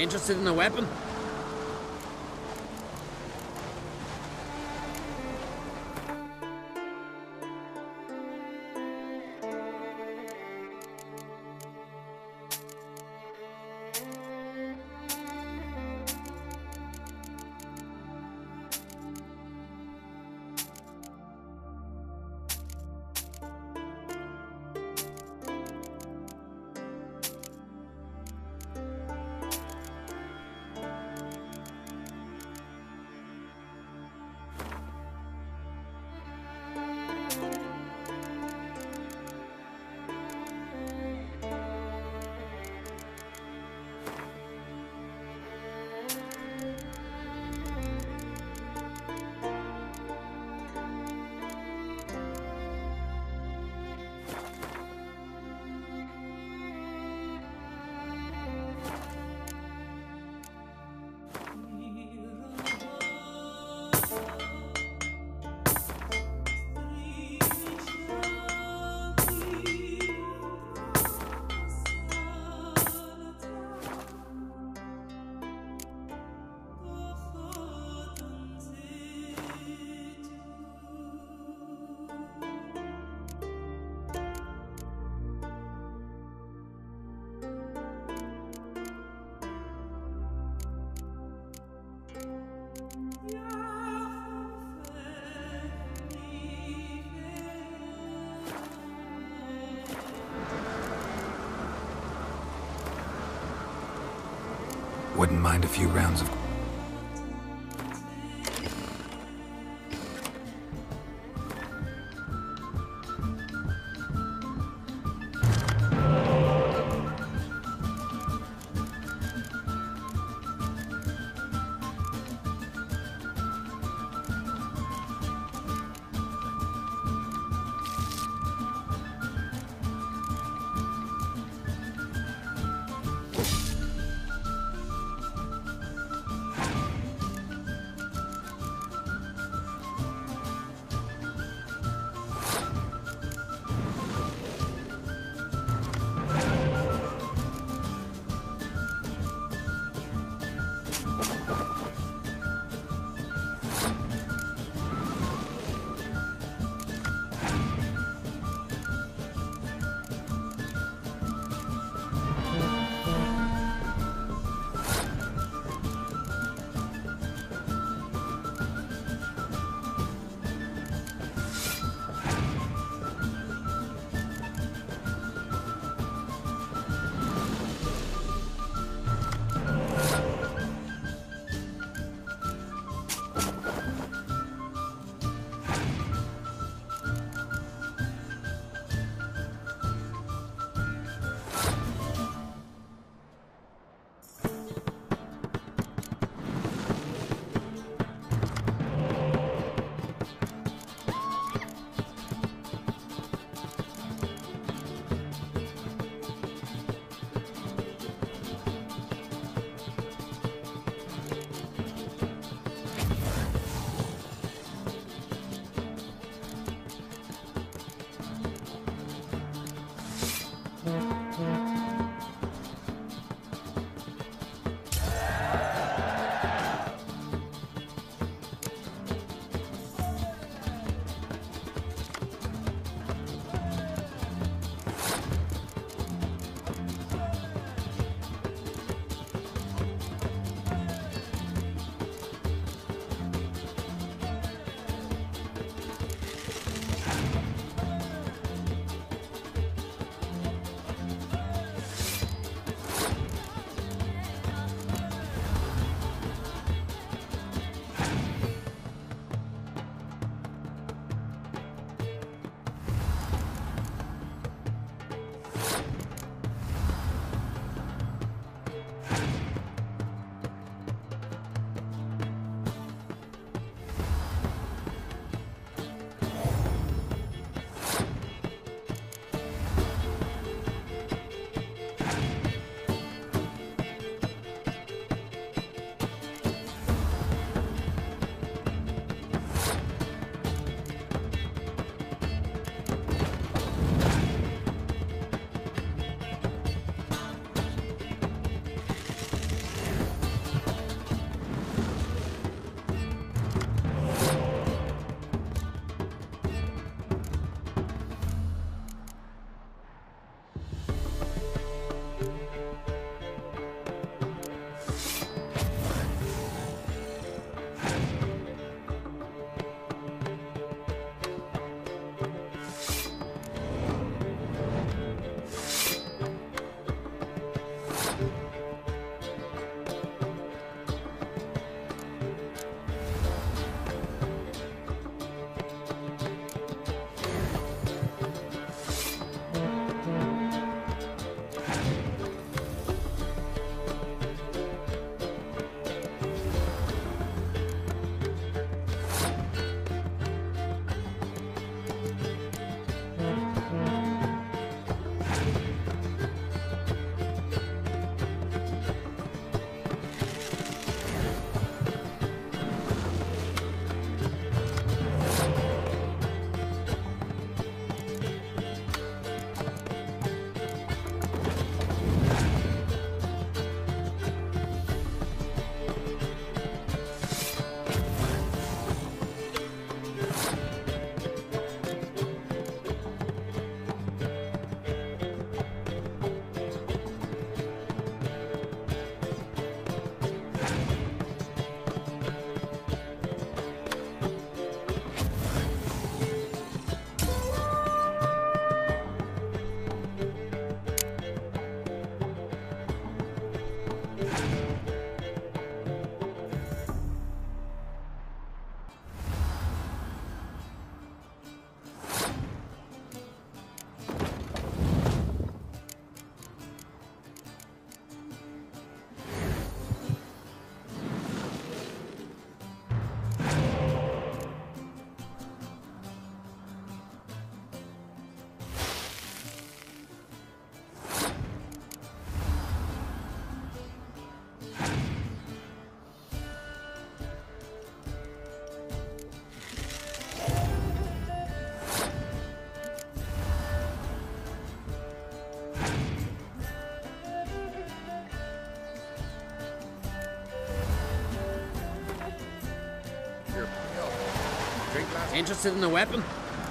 Interested in a weapon? Wouldn't mind a few rounds of... Interested in a weapon?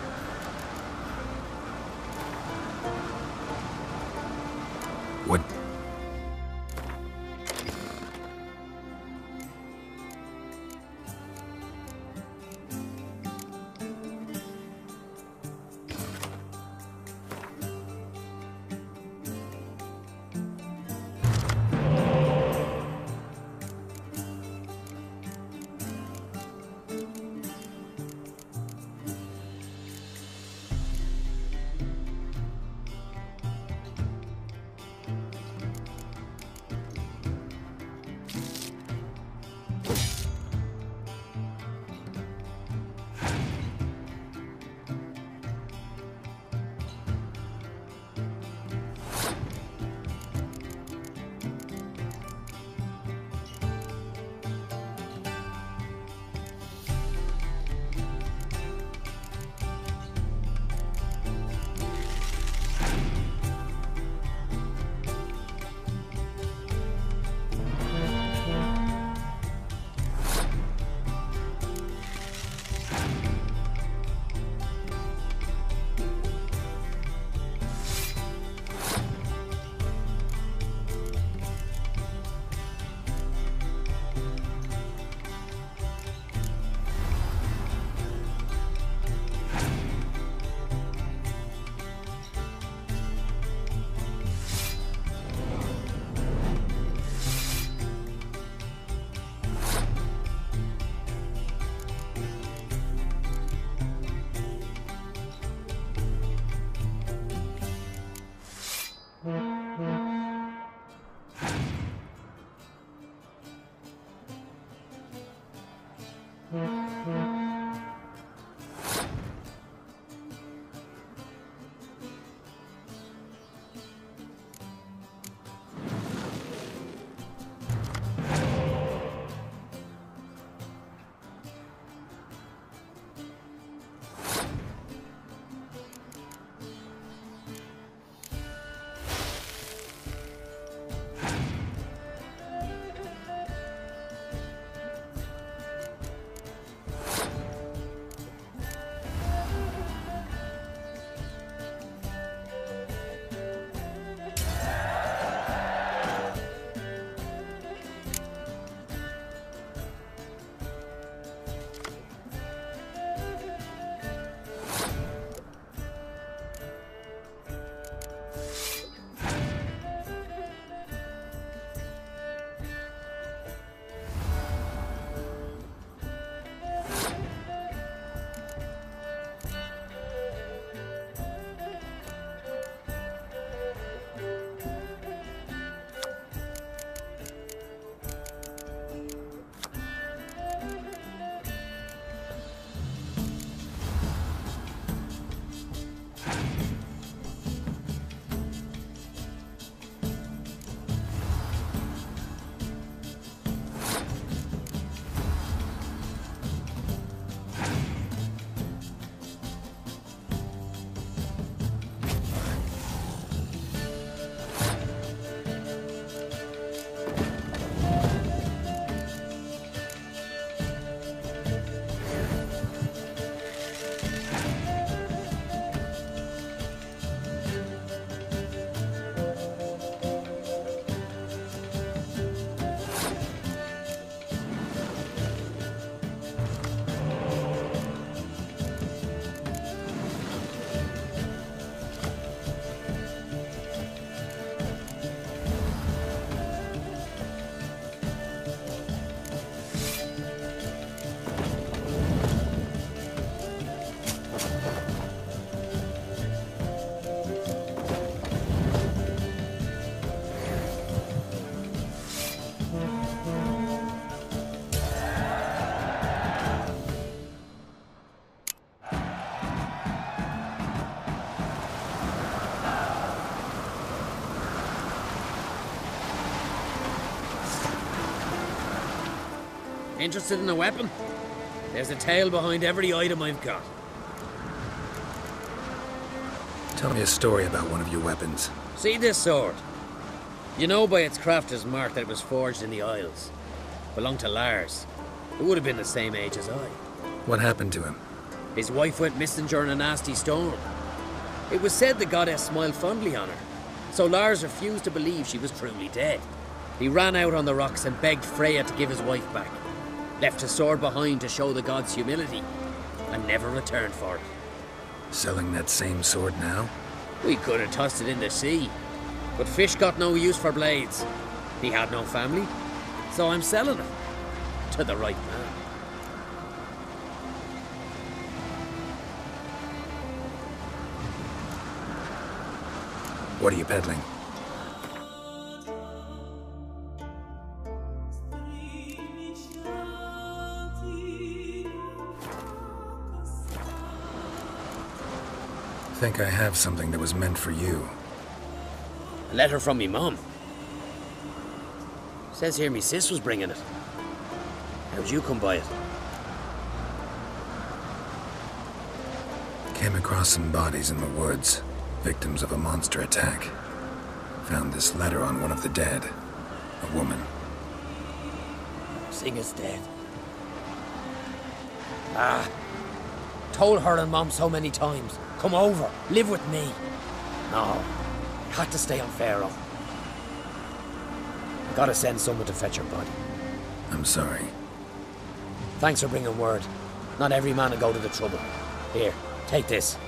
What? Interested in a weapon? There's a tale behind every item I've got. Tell me a story about one of your weapons. See this sword? You know by its crafter's mark that it was forged in the Isles. Belonged to Lars, who would have been the same age as I. What happened to him? His wife went missing during a nasty storm. It was said the goddess smiled fondly on her, so Lars refused to believe she was truly dead. He ran out on the rocks and begged Freya to give his wife back. Left his sword behind to show the god's humility, and never returned for it. Selling that same sword now? We could have tossed it in the sea, but fish got no use for blades. He had no family, so I'm selling it to the right man. What are you peddling? Think I have something that was meant for you. A letter from me mum. Says here me sis was bringing it. How'd you come by it? Came across some bodies in the woods, victims of a monster attack. Found this letter on one of the dead. A woman. Singa's dead. Ah. Told her and Mom so many times. Come over, live with me. No. Had to stay on Faroe. Gotta send someone to fetch her body. I'm sorry. Thanks for bringing word. Not every man will go to the trouble. Here, take this.